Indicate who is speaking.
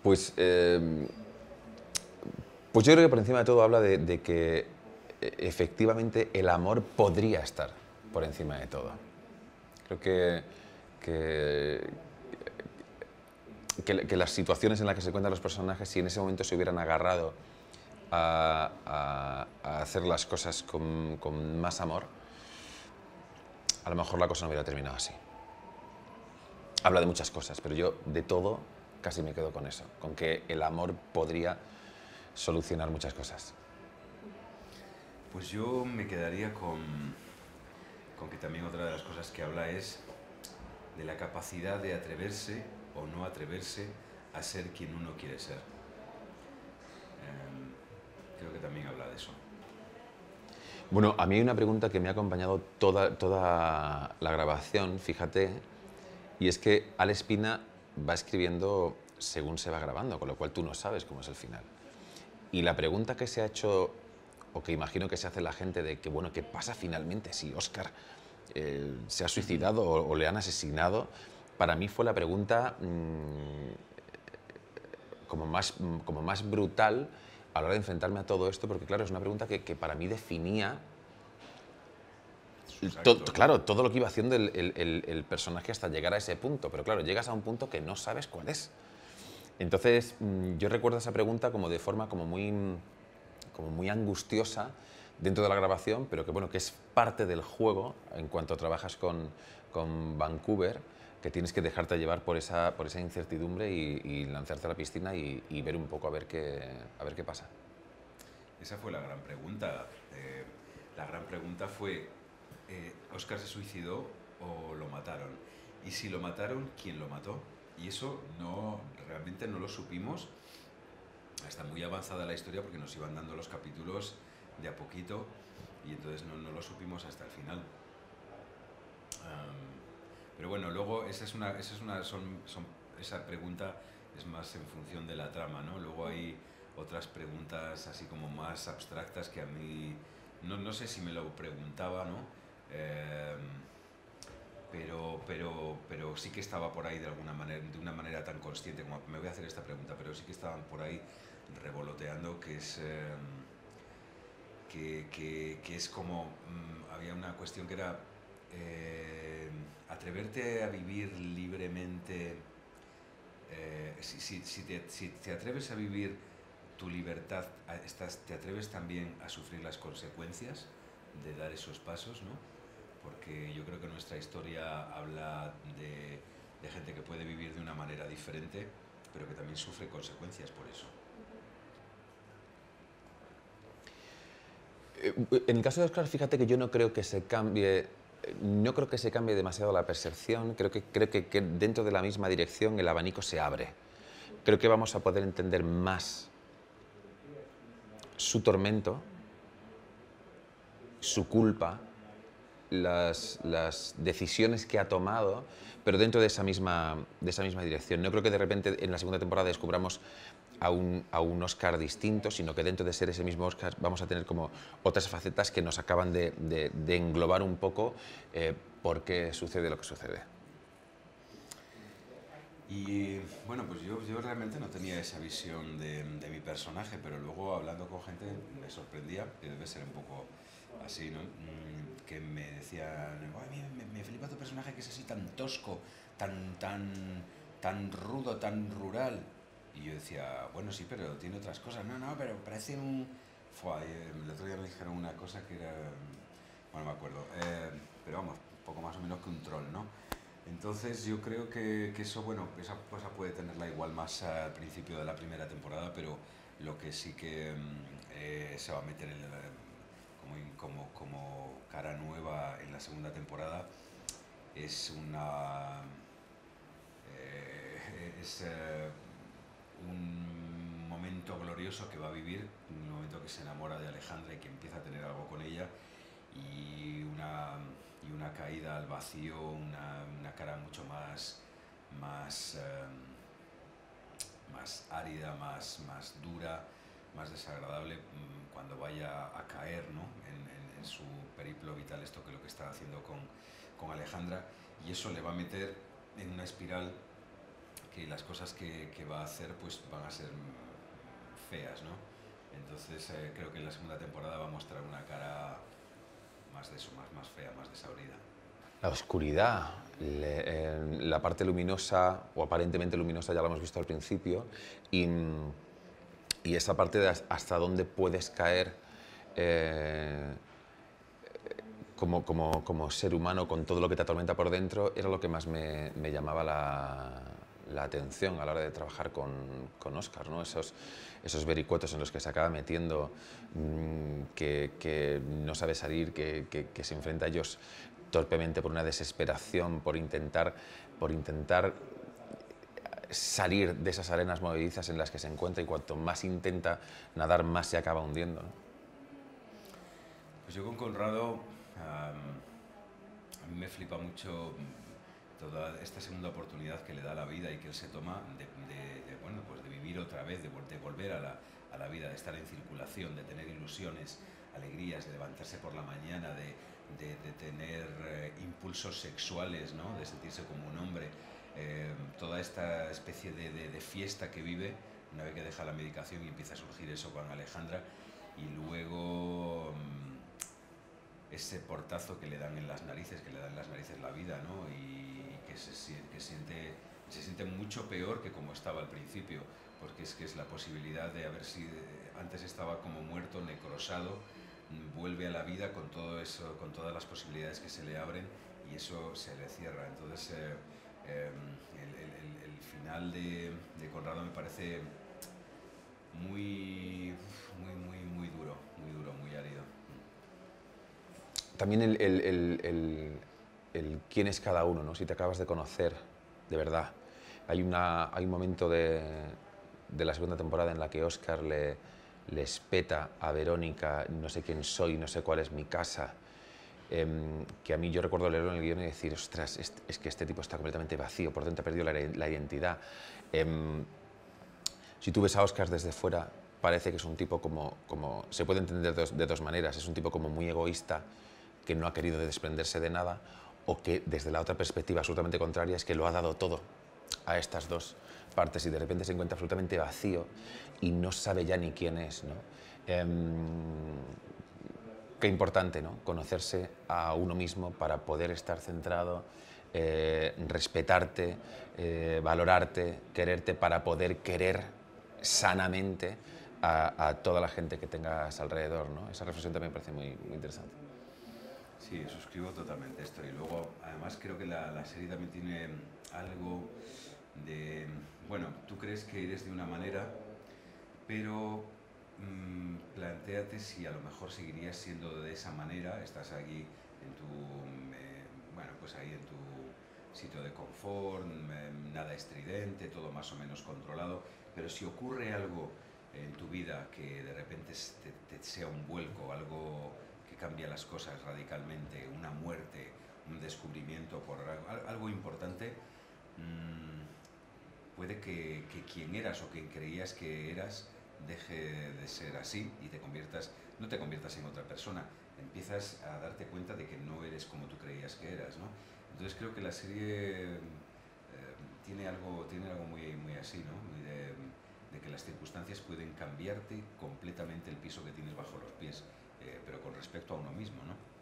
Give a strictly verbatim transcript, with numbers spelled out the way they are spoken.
Speaker 1: Pues, eh, pues yo creo que por encima de todo habla de, de que e- efectivamente el amor podría estar por encima de todo. Creo que, que, que- que las situaciones en las que se cuentan los personajes, si en ese momento se hubieran agarrado a, a- a hacer las cosas con, con más amor, a lo mejor la cosa no hubiera terminado así. Habla de muchas cosas, pero yo de todo casi me quedo con eso, con que el amor podría solucionar muchas cosas.
Speaker 2: Pues yo me quedaría con, con que también otra de las cosas que habla es de la capacidad de atreverse o no atreverse a ser quien uno quiere ser. Em, Creo que también habla de eso.
Speaker 1: Bueno, a mí hay una pregunta que me ha acompañado toda, toda la grabación, fíjate, y es que Alex Pina va escribiendo según se va grabando, con lo cual tú no sabes cómo es el final. Y la pregunta que se ha hecho, o que imagino que se hace la gente, de que, bueno, ¿qué pasa finalmente si Oscar eh, se ha suicidado o, o le han asesinado? Para mí fue la pregunta mmm, como, más, como más brutal a la hora de enfrentarme a todo esto, porque claro, es una pregunta que, que para mí definía
Speaker 2: Sus
Speaker 1: todo,
Speaker 2: actos, ¿no?
Speaker 1: claro, todo lo que iba haciendo el, el, el, el personaje hasta llegar a ese punto, pero claro, llegas a un punto que no sabes cuál es. Entonces, mmm, yo recuerdo esa pregunta como de forma como muy, como muy angustiosa dentro de la grabación, pero que bueno, que es parte del juego en cuanto trabajas con, con Vancouver, que tienes que dejarte llevar por esa, por esa incertidumbre y, y lanzarte a la piscina y, y ver un poco a ver qué, a ver qué pasa.
Speaker 2: Esa fue la gran pregunta. Eh, la gran pregunta fue, eh, ¿Oscar se suicidó o lo mataron? Y si lo mataron, ¿quién lo mató? Y eso no, realmente no lo supimos hasta muy avanzada la historia porque nos iban dando los capítulos de a poquito y entonces no, no lo supimos hasta el final. Um, pero bueno, luego esa es una, esa es una son, son, esa pregunta es más en función de la trama, ¿no? Luego hay otras preguntas así como más abstractas que a mí no, no sé si me lo preguntaba, ¿no? Eh, pero, pero, pero sí que estaba por ahí de alguna manera, de una manera tan consciente como me voy a hacer esta pregunta, pero sí que estaban por ahí revoloteando que es eh, que, que, que, es como mmm, había una cuestión que era eh, atreverte a vivir libremente. Eh, si, si, si, te, si te atreves a vivir tu libertad, estás, te atreves también a sufrir las consecuencias de dar esos pasos, ¿no? Porque yo creo que nuestra historia habla de, de gente que puede vivir de una manera diferente, pero que también sufre consecuencias por eso.
Speaker 1: En el caso de Oscar, fíjate que yo no creo que se cambie, no creo que se cambie demasiado la percepción, creo que, creo que, que dentro de la misma dirección el abanico se abre. Creo que vamos a poder entender más su tormento, su culpa, las, las decisiones que ha tomado, pero dentro de esa, misma, de esa misma dirección. No creo que de repente en la segunda temporada descubramos a un, a un Oscar distinto, sino que dentro de ser ese mismo Oscar vamos a tener como otras facetas que nos acaban de, de, de englobar un poco eh, por qué sucede lo que sucede.
Speaker 2: Y bueno, pues yo, yo realmente no tenía esa visión de, de mi personaje, pero luego hablando con gente me sorprendía, que debe ser un poco así, ¿no? Mm, que me decían, "Ay, me, me flipa tu personaje que es así tan tosco, tan, tan, tan rudo, tan rural". Y yo decía, bueno, sí, pero tiene otras cosas. No, no, pero parece un... Fua, el otro día me dijeron una cosa que era... Bueno, no me acuerdo. Eh, pero vamos, poco más o menos que un troll, ¿no? Entonces yo creo que, que eso, bueno, esa cosa puede tenerla igual más al principio de la primera temporada, pero lo que sí que mm, eh, se va a meter en la- como, in- como, como cara nueva en la segunda temporada es una eh, es eh, un momento glorioso que va a vivir, un momento que se enamora de Alejandra y que empieza a tener algo con ella y una, y una caída al vacío, una, una cara mucho más, más, eh, más árida, más, más dura, más desagradable mmm, cuando vaya a caer, ¿no? en, en, en su periplo vital, esto que es lo que está haciendo con, con Alejandra, y eso le va a meter en una espiral que las cosas que, que va a hacer pues van a ser feas, ¿no? Entonces eh, creo que en la segunda temporada va a mostrar una cara más de eso, más, más fea, más desabrida.
Speaker 1: La oscuridad, le, eh, la parte luminosa o aparentemente luminosa ya la hemos visto al principio y, y esa parte de hasta dónde puedes caer eh, como, como, como ser humano con todo lo que te atormenta por dentro era lo que más me, me llamaba la, la atención a la hora de trabajar con, con Óscar, ¿no? Esos, esos vericuetos en los que se acaba metiendo, mmm, que, que no sabe salir, que, que, que se enfrenta a ellos torpemente por una desesperación, por intentar, por intentar salir de esas arenas movedizas en las que se encuentra y cuanto más intenta nadar, más se acaba hundiendo, ¿no?
Speaker 2: Pues yo con Conrado, um, a mí me flipa mucho toda esta segunda oportunidad que le da la vida y que él se toma de, de, de, bueno, pues de vivir otra vez, de, de volver a la, a la vida, de estar en circulación, de tener ilusiones, alegrías, de levantarse por la mañana, de, de, de tener eh, impulsos sexuales, ¿no? De sentirse como un hombre, eh, toda esta especie de, de, de fiesta que vive una vez que deja la medicación y empieza a surgir eso con Alejandra, y luego mmm, ese portazo que le dan en las narices, que le dan en las narices la vida, ¿no? Y que se, que siente, se siente mucho peor que como estaba al principio, porque es que es la posibilidad de haber sido, antes estaba como muerto, necrosado, vuelve a la vida con todo eso, con todas las posibilidades que se le abren y eso se le cierra. Entonces eh, eh, el, el, el final de, de Conrado me parece muy, muy, muy, muy duro, muy duro, muy árido.
Speaker 1: También el, el, el, el, el quién es cada uno, ¿no? Si te acabas de conocer, de verdad. Hay, una, hay un momento de, de la segunda temporada en la que Óscar le, le espeta a Verónica, no sé quién soy, no sé cuál es mi casa, eh, que a mí yo recuerdo leerlo en el guión y decir, ostras, es, es que este tipo está completamente vacío, por dentro ha perdido la, la identidad. Eh, si tú ves a Óscar desde fuera, parece que es un tipo como, como se puede entender de dos, de dos maneras, es un tipo como muy egoísta, que no ha querido desprenderse de nada, o que desde la otra perspectiva absolutamente contraria es que lo ha dado todo a estas dos partes y de repente se encuentra absolutamente vacío y no sabe ya ni quién es, ¿no? Eh, qué importante, ¿no? Conocerse a uno mismo para poder estar centrado, eh, respetarte, eh, valorarte, quererte para poder querer sanamente a, a toda la gente que tengas alrededor, ¿no? Esa reflexión también me parece muy, muy interesante.
Speaker 2: Sí, suscribo totalmente esto. Y luego, además, creo que la, la serie también tiene algo de... Bueno, tú crees que eres de una manera, pero mmm, plantéate si a lo mejor seguirías siendo de esa manera. Estás aquí en tu... Eh, bueno, pues ahí en tu sitio de confort, eh, nada estridente, todo más o menos controlado. Pero si ocurre algo en tu vida que de repente te, te sea un vuelco, algo que cambia las cosas radicalmente, una muerte, un descubrimiento por algo, algo importante, mmm, puede que, que quien eras o quien creías que eras deje de ser así y te conviertas, no te conviertas en otra persona, empiezas a darte cuenta de que no eres como tú creías que eras, ¿no? Entonces creo que la serie eh, tiene algo, tiene algo muy, muy así, ¿no? Muy de, de que las circunstancias pueden cambiarte completamente el piso que tienes bajo los pies, eh, pero con respecto a uno mismo, ¿no?